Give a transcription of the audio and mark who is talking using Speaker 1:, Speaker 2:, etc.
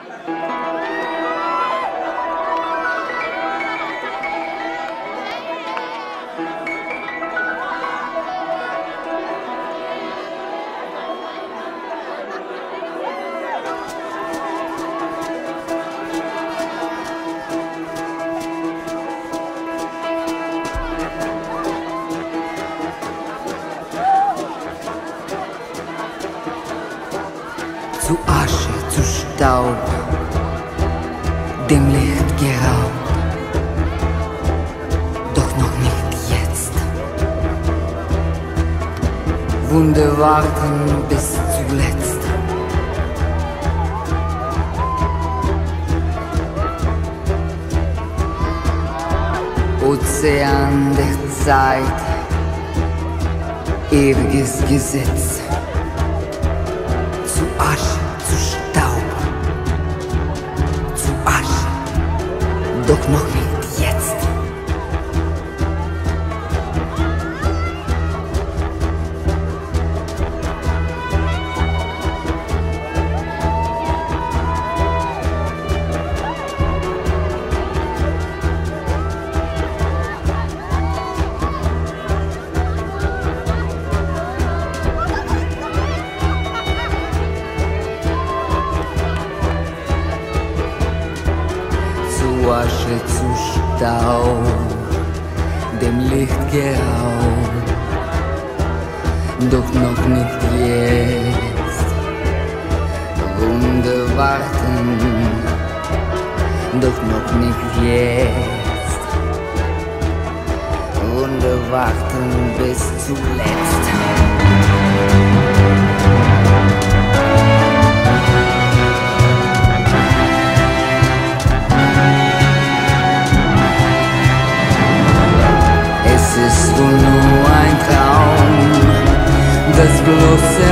Speaker 1: Zu Asche, zu Staub, dem Licht geraubt, doch noch nicht jetzt. Wunde warten bis zuletzt. Ozean der Zeit, ewiges Gesetz. Zu Asche, zu Staub, zu Asche, doch noch nicht jetzt. Zu Asche, zu Staub, dem Licht geraubt, doch noch nicht jetzt. Wunde warten, doch noch nicht jetzt. Wunde warten bis zuletzt. Es ist wohl nur ein Traum, das bloße